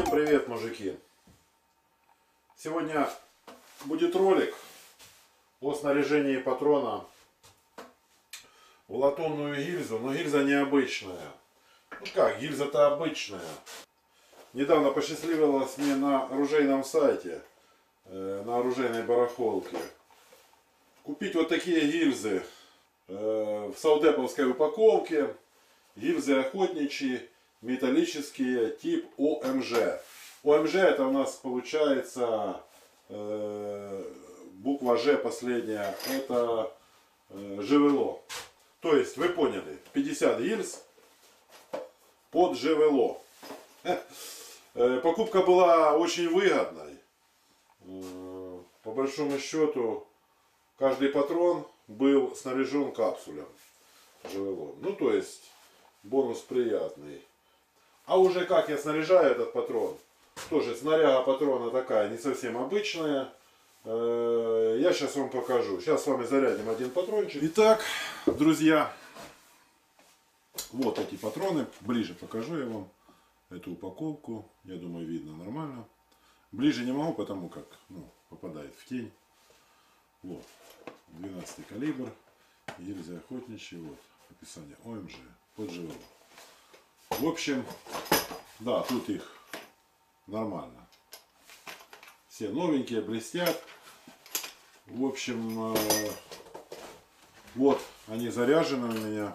Всем привет, мужики! Сегодня будет ролик о снаряжении патрона в латунную гильзу, но гильза необычная. Ну как, гильза-то обычная. Недавно посчастливилось мне на оружейном сайте, на оружейной барахолке, купить вот такие гильзы в саудеповской упаковке. Гильзы охотничьи, металлические, тип ОМЖ. ОМЖ это у нас получается буква Ж последняя, это ЖВЛО. То есть вы поняли, 50 гильз под ЖВЛО. Покупка была очень выгодной. По большому счету каждый патрон был снаряжен капсулем ЖВЛО. Ну то есть бонус приятный. А уже как я снаряжаю этот патрон, тоже снаряга патрона такая не совсем обычная. Я сейчас вам покажу. Сейчас с вами зарядим один патрончик. Итак, друзья, вот эти патроны. Ближе покажу я вам эту упаковку. Я думаю, видно нормально. Ближе не могу, потому как попадает в тень. Вот, 12 калибр, гильзы охотничьи. Вот описание ОМЖ под ЖВЛО. В общем, да, тут их нормально. Все новенькие, блестят. В общем, вот они заряжены у меня.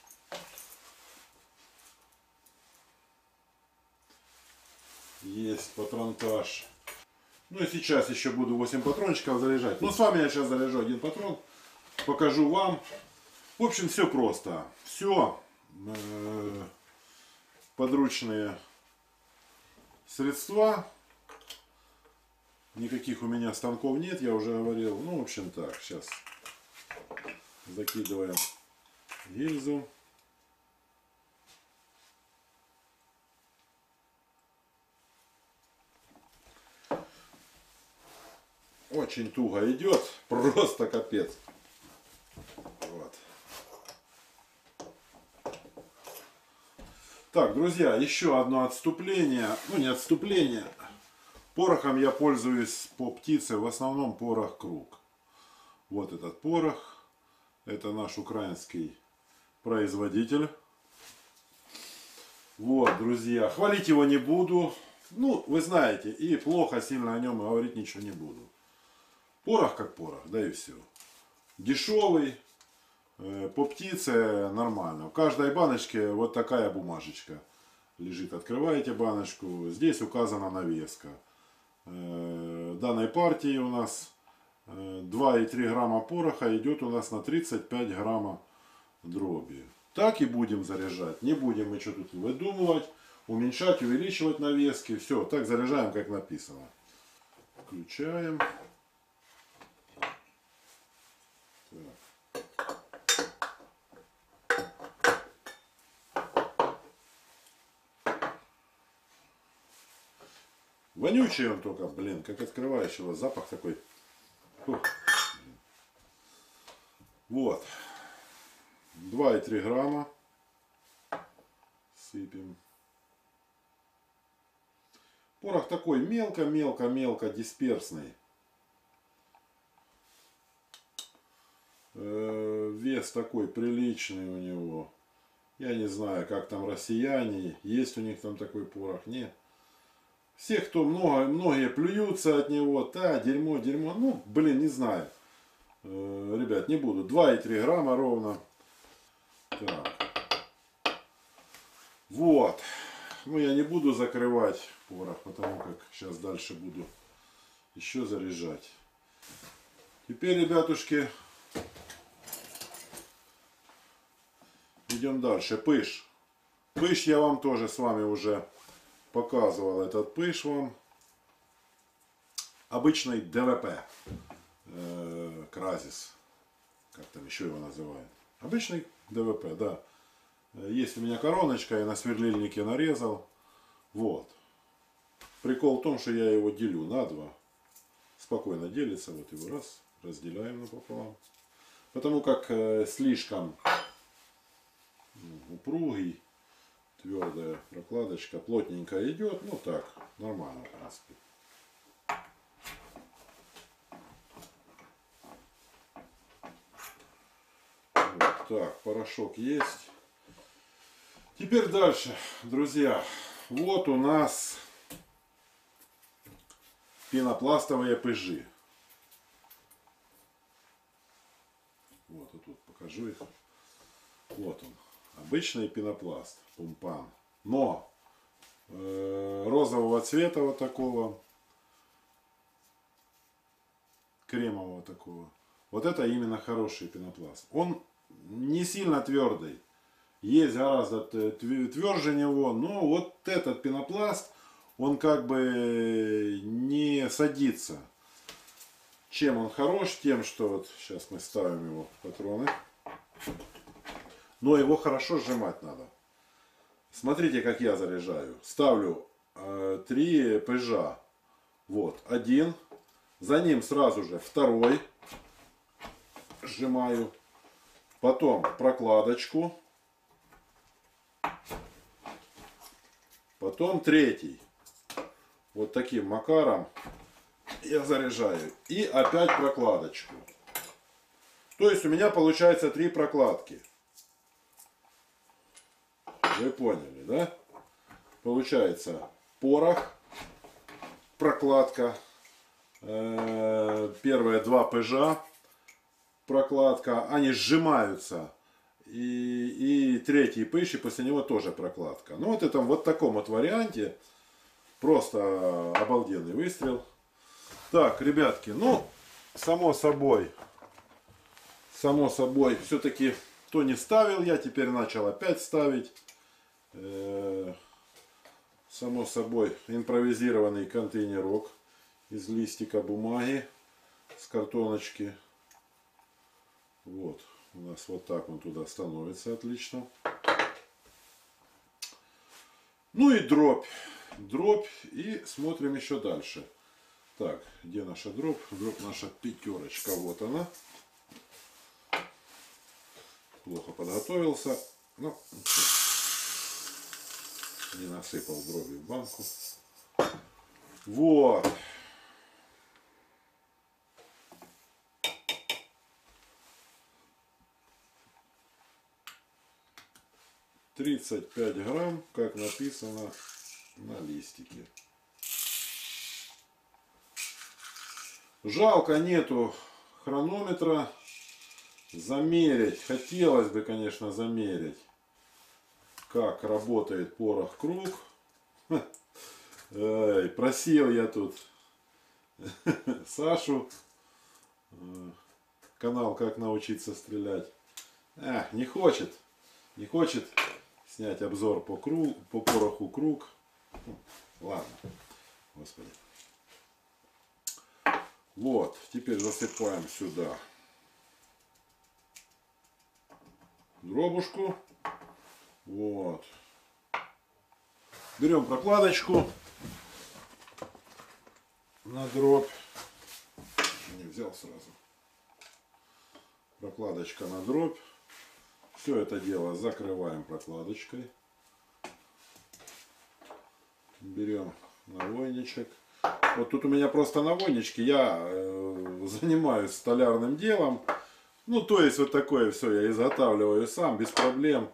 Есть патронтаж. Ну и сейчас еще буду 8 патрончиков заряжать. Ну с вами я сейчас заряжу один патрон. Покажу вам. В общем, все просто. Все подручные средства. Никаких у меня станков нет, я уже говорил. Ну, в общем так, сейчас закидываем гильзу. Очень туго идет, просто капец. Вот. Так, друзья, еще одно отступление. Ну, не отступление. Порохом я пользуюсь по птице, в основном порох Круг. Вот этот порох. Это наш украинский производитель. Вот, друзья. Хвалить его не буду. Ну, вы знаете, и плохо сильно о нем говорить ничего не буду. Порох как порох, да и все. Дешевый. По птице нормально. В каждой баночке вот такая бумажечка лежит. Открываете баночку. Здесь указана навеска. Данной партии у нас 2,3 грамма пороха идет у нас на 35 грамма дроби. Так и будем заряжать. Не будем мы что тут выдумывать, уменьшать, увеличивать навески. Все, так заряжаем, как написано. Включаем. Так. Вонючий он только, блин, как открывающего, запах такой. Фух. Вот. 2,3 грамма. Сыпем. Порох такой мелко дисперсный. Вес такой приличный у него. Я не знаю, как там россияне, есть у них там такой порох, нет. Все, кто многие плюются от него, дерьмо, ну, блин, не знаю. Ребят, не буду. 2,3 грамма ровно. Так. Вот. Ну, я не буду закрывать порох, потому как сейчас дальше буду еще заряжать. Теперь, ребятушки, идем дальше. Пыш. Пыш я вам тоже с вами уже показывал, этот пыш вам. Обычный ДВП. Кразис. Как там еще его называют. Обычный ДВП, да. Есть у меня короночка, я на сверлильнике нарезал. Вот. Прикол в том, что я его делю на два. Спокойно делится. Вот его раз. Разделяем напополам. Потому как слишком упругий. Твердая прокладочка, плотненько идет, ну так, нормально, в принципе. Вот так, порошок есть. Теперь дальше, друзья. Вот у нас пенопластовые пыжи. Вот, и тут покажу их. Вот он. Обычный пенопласт, пумпан. Но розового цвета вот такого, кремового такого. Вот это именно хороший пенопласт. Он не сильно твердый. Есть гораздо тверже него, но вот этот пенопласт, он как бы не садится. Чем он хорош? Тем, что вот сейчас мы ставим его в патроны. Но его хорошо сжимать надо. Смотрите, как я заряжаю. Ставлю 3 пыжа. Вот, один. За ним сразу же второй. Сжимаю. Потом прокладочку. Потом третий. Вот таким макаром я заряжаю. И опять прокладочку. То есть у меня получается 3 прокладки. Вы поняли, да? Получается порох, прокладка, первые 2 пыжа, прокладка, они сжимаются. И третий пыж, и после него тоже прокладка. Ну вот это вот таком вот варианте. Просто обалденный выстрел. Так, ребятки, ну, само собой, все-таки то не ставил я, теперь начал опять ставить. Само собой, импровизированный контейнерок из листика бумаги, с картоночки. Вот, у нас вот так он туда становится отлично. Ну и дробь. Дробь, и смотрим еще дальше. Так, где наша дробь? Дробь наша пятерочка, вот она. Плохо подготовился. Ну, не насыпал дроби в банку. Вот. «35 грамм», как написано на листике. Жалко, нету хронометра. Замерить. Хотелось бы, конечно, замерить, как работает порох-круг. Просил я тут Сашу. Канал «Как научиться стрелять». Не хочет. Не хочет снять обзор по пороху круг. Ладно. Господи. Вот. Теперь засыпаем сюда дробушку. Вот. Берем прокладочку на дробь. Не взял сразу. Прокладочка на дробь. Все это дело закрываем прокладочкой. Берем навойничек. Вот тут у меня просто навойнички. Я занимаюсь столярным делом. Ну, то есть вот такое все я изготавливаю сам, без проблем.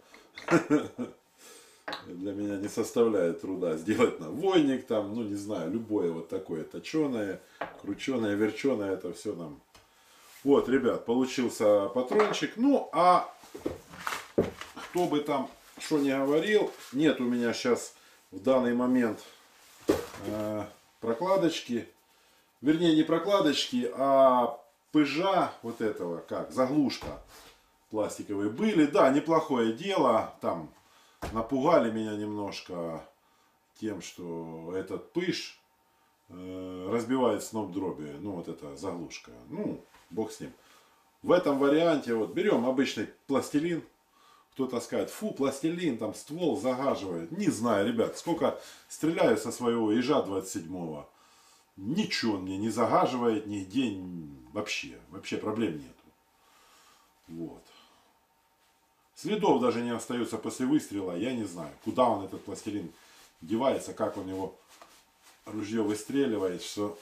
Для меня не составляет труда сделать навойник, там, ну не знаю, любое вот такое точеное, крученое, верченое, это все нам. Вот, ребят, получился патрончик. Ну, а кто бы там что ни говорил, нет у меня сейчас в данный момент прокладочки. Вернее, не прокладочки, а пыжа вот этого, как, заглушка пластиковые были. Да, неплохое дело, там напугали меня немножко тем, что этот пыж разбивает сноп дроби. Ну, вот эта заглушка. Ну, бог с ним. В этом варианте вот берем обычный пластилин. Кто-то скажет, фу, пластилин, там ствол загаживает. Не знаю, ребят, сколько стреляю со своего ежа 27-го. Ничего он мне не загаживает, нигде, вообще проблем нету. Вот. Следов даже не остается после выстрела. Я не знаю, куда он, этот пластилин, девается, как он его ружье выстреливает, что...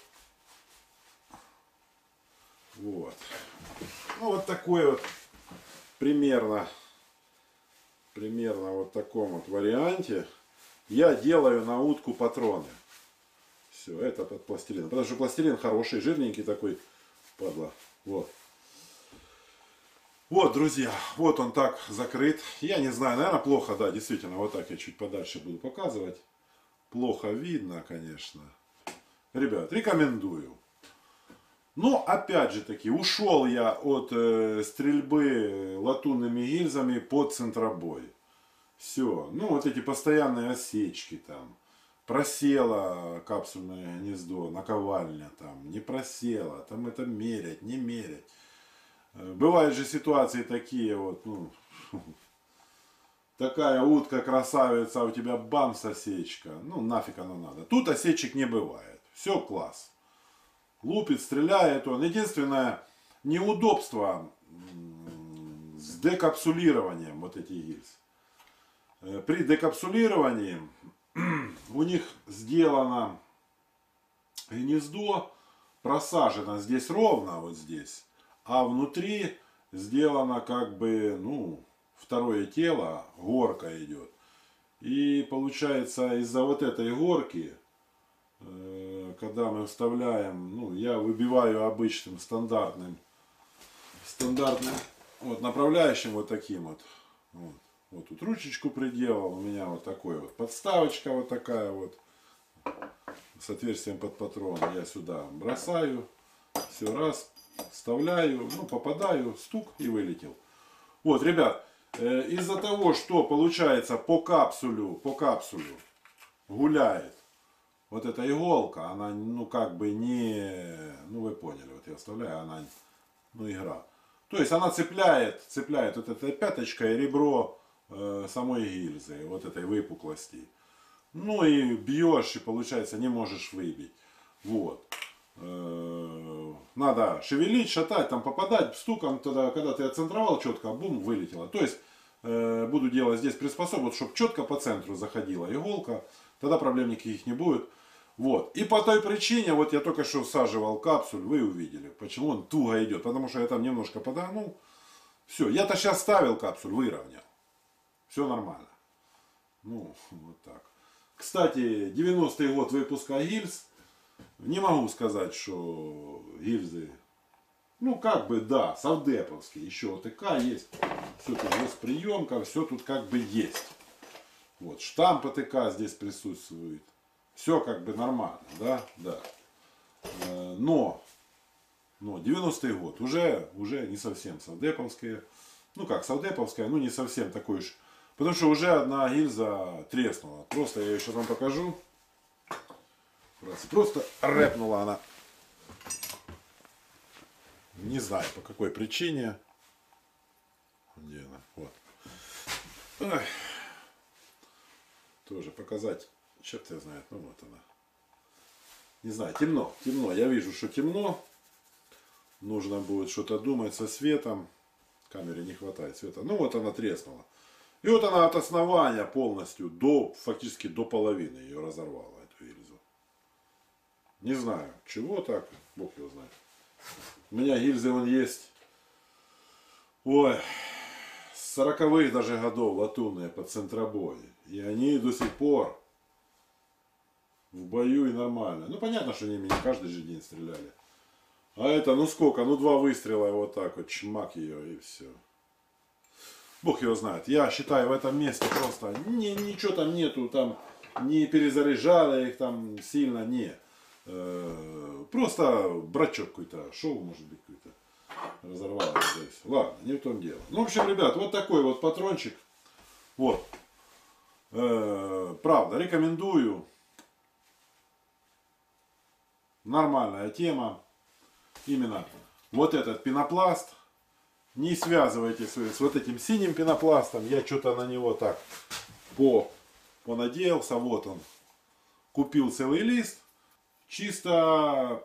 Вот. Ну, вот такой вот примерно вот таком вот варианте я делаю на утку патроны. Все, это под пластилин. Потому что пластилин хороший, жирненький такой, падла. Вот. Вот, друзья, вот он так закрыт. Я не знаю, наверное, плохо, да, действительно, вот так я чуть подальше буду показывать. Плохо видно, конечно. Ребят, рекомендую. Но, опять же таки, ушел я от стрельбы латунными гильзами под центробой. Все. Ну, вот эти постоянные осечки там. Просело капсульное гнездо, наковальня там. Не просело. Там это мерять, не мерять. Бывают же ситуации такие вот, ну, такая утка красавица, а у тебя бамс осечка. Ну, нафиг оно надо. Тут осечек не бывает. Все класс. Лупит, стреляет он. Единственное неудобство с декапсулированием вот этих гильз. При декапсулировании у них сделано гнездо, просажено здесь ровно, вот здесь. А внутри сделано как бы, ну, второе тело, горка идет. И получается из-за вот этой горки, когда мы вставляем, ну, я выбиваю обычным стандартным вот, направляющим вот таким вот. Вот тут ручечку приделал, у меня вот такой вот подставочка вот такая вот с отверстием под патрон. Я сюда бросаю, все раз, вставляю, ну, попадаю, стук и вылетел. Вот, ребят, из-за того, что получается по капсулю гуляет вот эта иголка, она, ну, как бы не, ну, вы поняли, вот я вставляю, она, ну, игра. То есть она цепляет вот этой пяточкой ребро самой гильзы, вот этой выпуклости. Ну и бьешь, и получается не можешь выбить. Вот. Надо шевелить, шатать, там попадать, стуком, тогда, когда ты отцентровал четко, бум, вылетело. То есть буду делать здесь приспособу, чтобы четко по центру заходила иголка, тогда проблем никаких не будет. Вот. И по той причине, вот я только что всаживал капсуль, вы увидели, почему он туго идет. Потому что я там немножко подогнул. Все, я-то сейчас ставил капсуль, выровнял. Все нормально. Ну, вот так. Кстати, 90-й год выпуска гильз. Не могу сказать, что гильзы, ну, как бы, да, совдеповские. Еще ОТК есть. Все тут есть приемка, все тут как бы есть. Вот, штамп ОТК здесь присутствует. Все как бы нормально, да, да. Но 90-й год уже не совсем совдеповские. Ну как совдеповская, ну не совсем такой уж. Потому что уже одна гильза треснула. Просто я ее сейчас вам покажу. Просто рэпнула она. Не знаю по какой причине. Где она? Вот. Ой. Тоже показать. Черт я знает, ну вот она. Не знаю, темно. Я вижу, что темно. Нужно будет что-то думать со светом. Камере не хватает света. Ну вот она треснула. И вот она от основания полностью фактически до половины ее разорвала, эту гильзу. Не знаю, чего так, бог его знает. У меня гильзы вон есть. Ой, с 40-х даже годов латунные под центробой. И они до сих пор в бою и нормально. Ну понятно, что ними не каждый же день стреляли. А это, ну сколько, ну 2 выстрела и вот так вот, чмак ее и все. Бог его знает. Я считаю, в этом месте просто ничего там нету, там не перезаряжали их там сильно, не. Просто брачок какой-то, шоу может быть какой-то. Разорвало здесь. Ладно, не в том дело. Ну, в общем, ребят, вот такой вот патрончик. Вот. Правда, рекомендую. Нормальная тема. Именно вот этот пенопласт. Не связывайте с вот этим синим пенопластом. Я что-то на него так понадеялся. Вот он. Купил целый лист. Чисто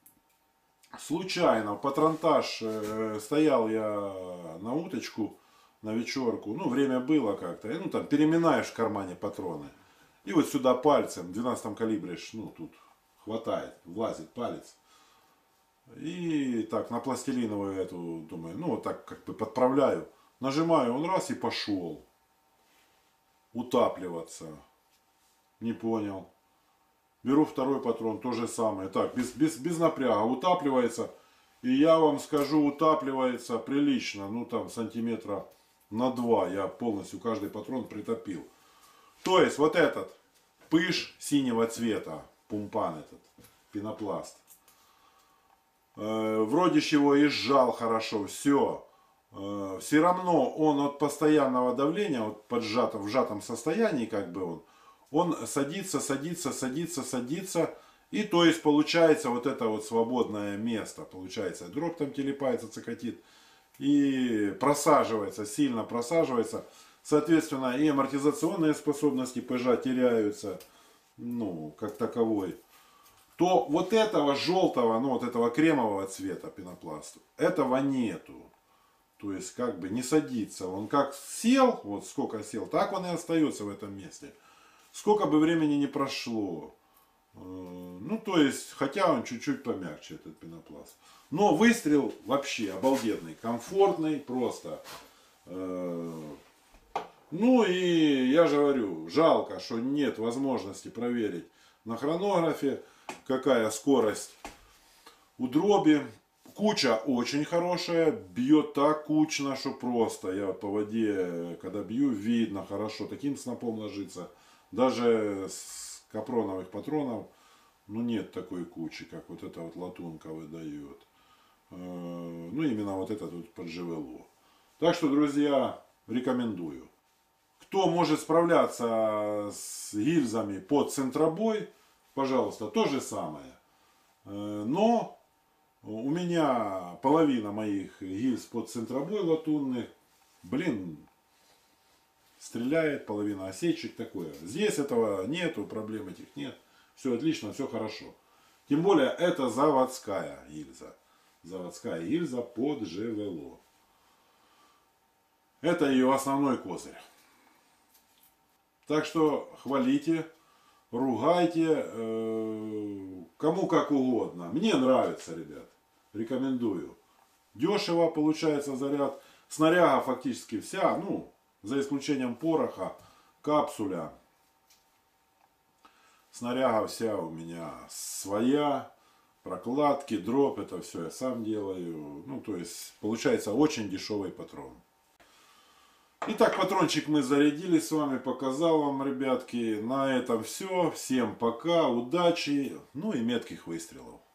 случайно, патронтаж, стоял я на уточку. на вечерку. Ну, время было как-то. И, ну, там переминаешь в кармане патроны. И вот сюда пальцем, в 12 калибре, ну, тут хватает, влазит палец. И так на пластилиновую эту, думаю, ну, вот так как бы подправляю. Нажимаю, он раз и пошел. Утапливаться. Не понял. Беру второй патрон, то же самое. Так, без напряга. Утапливается. И я вам скажу, утапливается прилично. Ну, там, сантиметра на 2. Я полностью каждый патрон притопил. То есть, вот этот пыш синего цвета. Пумпан этот. Пенопласт. Вроде чего и сжал хорошо. Все. Все равно он от постоянного давления, вот в сжатом состоянии, как бы он садится, и то есть получается вот это вот свободное место, получается дробь там телепается, цокотит, и просаживается, сильно просаживается, соответственно и амортизационные способности пыжа теряются, ну, как таковой. То вот этого желтого, ну вот этого кремового цвета пенопласта, этого нету. То есть как бы не садится. Он как сел, вот сколько сел, так он и остается в этом месте. Сколько бы времени не прошло. Ну то есть, хотя он чуть-чуть помягче, этот пенопласт. Но выстрел вообще обалденный, комфортный просто. Ну и я же говорю, жалко, что нет возможности проверить на хронографе, какая скорость у дроби. Куча очень хорошая, бьет так кучно, что просто. Я по воде, когда бью, видно хорошо, таким снопом ложится. Даже с капроновых патронов, ну нет такой кучи, как вот эта вот латунка выдает. Ну именно вот это тут под ЖВЛО. Так что, друзья, рекомендую. Кто может справляться с гильзами под центробой, пожалуйста, то же самое. Но у меня половина моих гильз под центробой латунных, блин, стреляет, половина осечек, такое. Здесь этого нету, проблем этих нет. Все отлично, все хорошо. Тем более это заводская гильза. Заводская гильза под ЖВЛО. Это ее основной козырь. Так что хвалите, ругайте, кому как угодно. Мне нравится, ребят. Рекомендую. Дешево получается заряд. Снаряга фактически вся, ну, за исключением пороха, капсуля. Снаряга вся у меня своя. Прокладки, дроп, это все я сам делаю. Ну, то есть, получается очень дешевый патрон. Итак, патрончик мы зарядили с вами, показал вам, ребятки. На этом все. Всем пока, удачи, ну и метких выстрелов.